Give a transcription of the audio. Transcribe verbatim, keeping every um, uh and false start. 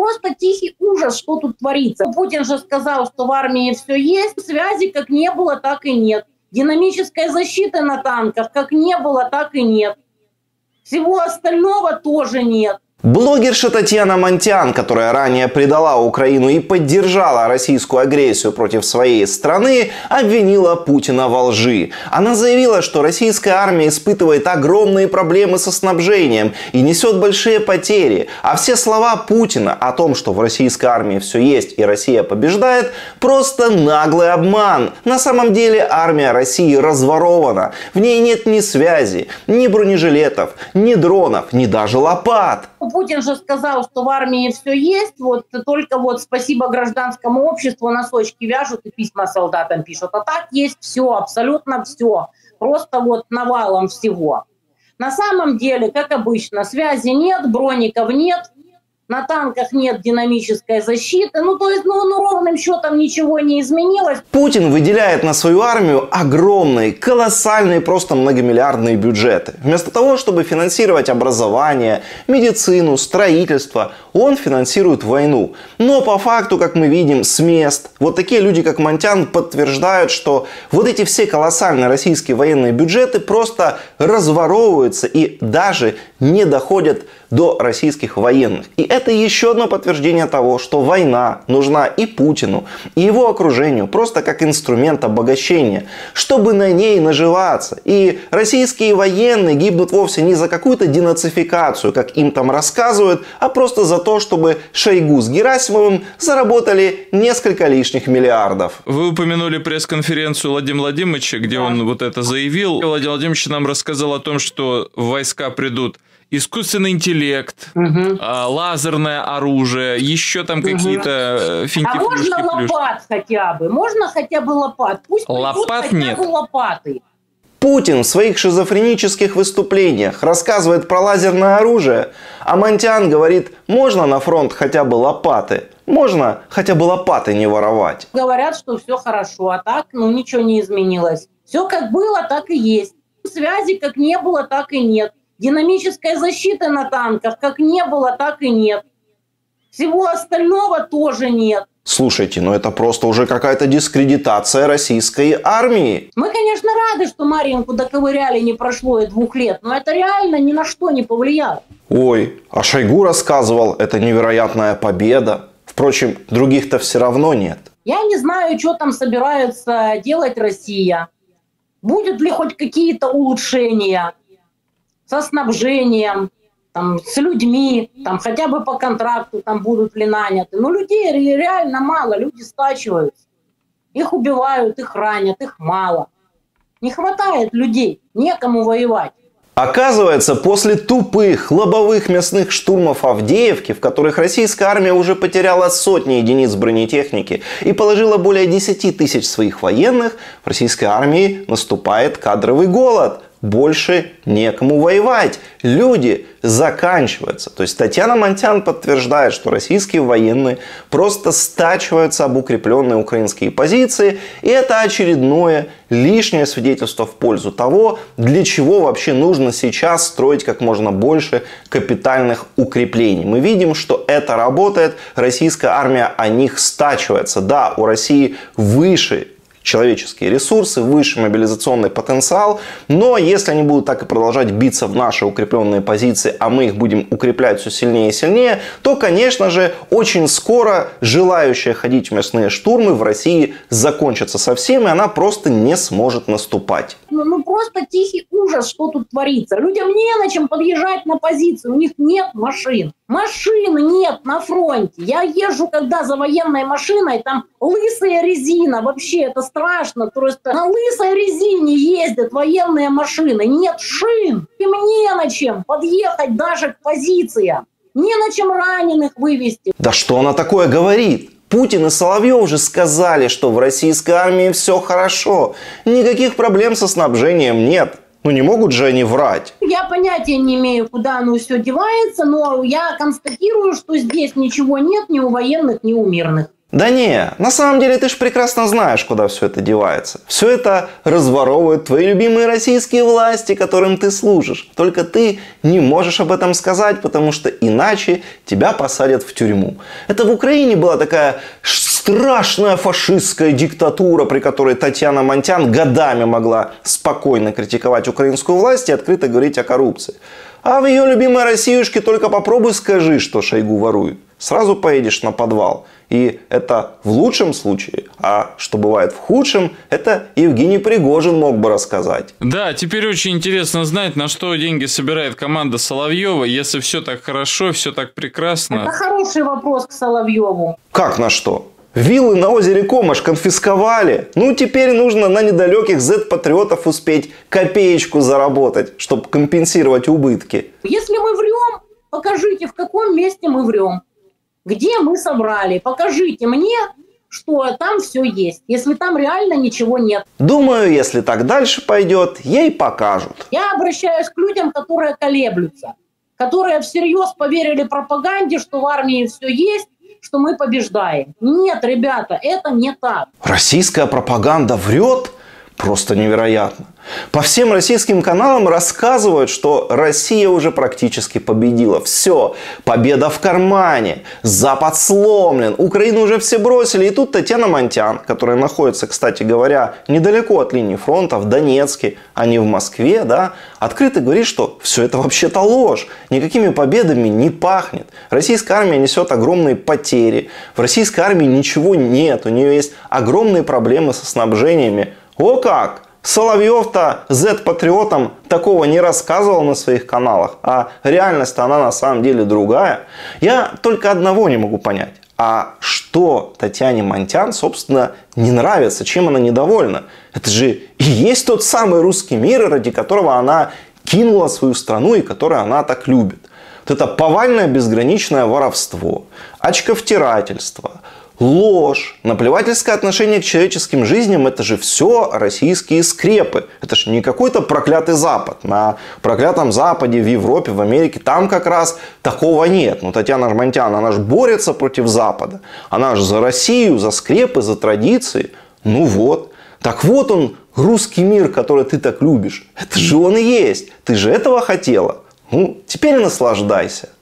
просто тихий ужас, что тут творится. Путин же сказал, что в армии все есть, связи как не было, так и нет. Динамической защиты на танках как не было, так и нет. Всего остального тоже нет. Блогерша Татьяна Монтян, которая ранее предала Украину и поддержала российскую агрессию против своей страны, обвинила Путина во лжи. Она заявила, что российская армия испытывает огромные проблемы со снабжением и несет большие потери. А все слова Путина о том, что в российской армии все есть и Россия побеждает, просто наглый обман. На самом деле армия России разворована. В ней нет ни связи, ни бронежилетов, ни дронов, ни даже лопат. Путин же сказал, что в армии все есть, вот только вот спасибо гражданскому обществу, носочки вяжут и письма солдатам пишут. А так есть все, абсолютно все. Просто вот навалом всего. На самом деле, как обычно, связи нет, броников нет, на танках нет динамической защиты. Ну, то есть, ну, ну, ровным счетом ничего не изменилось. Путин выделяет на свою армию огромные, колоссальные, просто многомиллиардные бюджеты. Вместо того, чтобы финансировать образование, медицину, строительство, он финансирует войну. Но по факту, как мы видим, с мест, вот такие люди, как Монтян, подтверждают, что вот эти все колоссальные российские военные бюджеты просто разворовываются и даже не доходят до российских военных. И это еще одно подтверждение того, что война нужна и Путину, и его окружению просто как инструмент обогащения, чтобы на ней наживаться. И российские военные гибнут вовсе не за какую-то денацификацию, как им там рассказывают, а просто за то, чтобы Шойгу с Герасимовым заработали несколько лишних миллиардов. Вы упомянули пресс-конференцию Владимира Владимировича, где да. он вот это заявил. Владимир Владимирович нам рассказал о том, что в войска придут искусственный интеллект, угу. а, лазерное оружие, еще там угу. какие-то финти. А можно лопат хотя бы? Можно хотя бы лопат? Пусть лопат хотя нет. бы лопаты. Путин в своих шизофренических выступлениях рассказывает про лазерное оружие, а Монтян говорит, можно на фронт хотя бы лопаты, можно хотя бы лопаты не воровать. Говорят, что все хорошо, а так ну ничего не изменилось. Все как было, так и есть. Связи как не было, так и нет. Динамической защиты на танках как не было, так и нет. Всего остального тоже нет. Слушайте, ну это просто уже какая-то дискредитация российской армии. Мы, конечно, рады, что Марьинку доковыряли, не прошло и двух лет, но это реально ни на что не повлияло. Ой, а Шойгу рассказывал, это невероятная победа. Впрочем, других-то все равно нет. Я не знаю, что там собирается делать Россия. Будет ли хоть какие-то улучшения со снабжением, там, с людьми, там, хотя бы по контракту там, будут ли наняты. Но людей реально мало, люди стачиваются. Их убивают, их ранят, их мало. Не хватает людей, некому воевать. Оказывается, после тупых, лобовых мясных штурмов Авдеевки, в которых российская армия уже потеряла сотни единиц бронетехники и положила более десяти тысяч своих военных, в российской армии наступает кадровый голод. Больше некому воевать. Люди заканчиваются. То есть Татьяна Монтян подтверждает, что российские военные просто стачиваются об укрепленные украинские позиции. И это очередное лишнее свидетельство в пользу того, для чего вообще нужно сейчас строить как можно больше капитальных укреплений. Мы видим, что это работает. Российская армия о них стачивается. Да, у России выше человеческие ресурсы, высший мобилизационный потенциал. Но если они будут так и продолжать биться в наши укрепленные позиции, а мы их будем укреплять все сильнее и сильнее, то, конечно же, очень скоро желающая ходить в мясные штурмы в России закончится совсем, и она просто не сможет наступать. Ну, ну просто тихий ужас, что тут творится. Людям не на чем подъезжать на позицию, у них нет машин. Машин нет на фронте. Я езжу, когда за военной машиной, там лысая резина. Вообще это страшно. Просто на лысой резине ездят военные машины. Нет шин. Им не на чем подъехать даже к позициям. Не на чем раненых вывести. Да что она такое говорит? Путин и Соловьев уже сказали, что в российской армии все хорошо. Никаких проблем со снабжением нет. Ну не могут же они врать. Я понятия не имею, куда оно все девается, но я констатирую, что здесь ничего нет ни у военных, ни у мирных. Да не, на самом деле ты ж прекрасно знаешь, куда все это девается. Все это разворовывают твои любимые российские власти, которым ты служишь. Только ты не можешь об этом сказать, потому что иначе тебя посадят в тюрьму. Это в Украине была такая страшная фашистская диктатура, при которой Татьяна Монтян годами могла спокойно критиковать украинскую власть и открыто говорить о коррупции. А в ее любимой Россиюшке только попробуй скажи, что Шойгу ворует. Сразу поедешь на подвал. И это в лучшем случае. А что бывает в худшем, это Евгений Пригожин мог бы рассказать. Да, теперь очень интересно знать, на что деньги собирает команда Соловьева, если все так хорошо, все так прекрасно. Это хороший вопрос к Соловьеву. Как на что? Виллы на озере Комаш конфисковали. Ну, теперь нужно на недалеких зет-патриотов успеть копеечку заработать, чтобы компенсировать убытки. Если мы врем, покажите, в каком месте мы врем. Где мы собрали? Покажите мне, что там все есть, если там реально ничего нет. Думаю, если так дальше пойдет, ей покажут. Я обращаюсь к людям, которые колеблются, которые всерьез поверили пропаганде, что в армии все есть, что мы побеждаем. Нет, ребята, это не так. Российская пропаганда врет? Просто невероятно. По всем российским каналам рассказывают, что Россия уже практически победила. Все, победа в кармане, Запад сломлен, Украину уже все бросили. И тут Татьяна Монтян, которая находится, кстати говоря, недалеко от линии фронта, в Донецке, а не в Москве, да, открыто говорит, что все это вообще-то ложь. Никакими победами не пахнет. Российская армия несет огромные потери. В российской армии ничего нет. У нее есть огромные проблемы со снабжениями. О как! Соловьев-то зет-патриотам такого не рассказывал на своих каналах, а реальность-то она на самом деле другая. Я только одного не могу понять. А что Татьяне Монтян, собственно, не нравится, чем она недовольна? Это же и есть тот самый русский мир, ради которого она кинула свою страну и который она так любит. Вот это повальное безграничное воровство, очковтирательство, ложь, наплевательское отношение к человеческим жизням – это же все российские скрепы. Это же не какой-то проклятый Запад. На проклятом Западе, в Европе, в Америке там как раз такого нет. Но Татьяна Монтян, она же борется против Запада. Она же за Россию, за скрепы, за традиции. Ну вот. Так вот он, русский мир, который ты так любишь. Это же он и есть. Ты же этого хотела. Ну, теперь наслаждайся.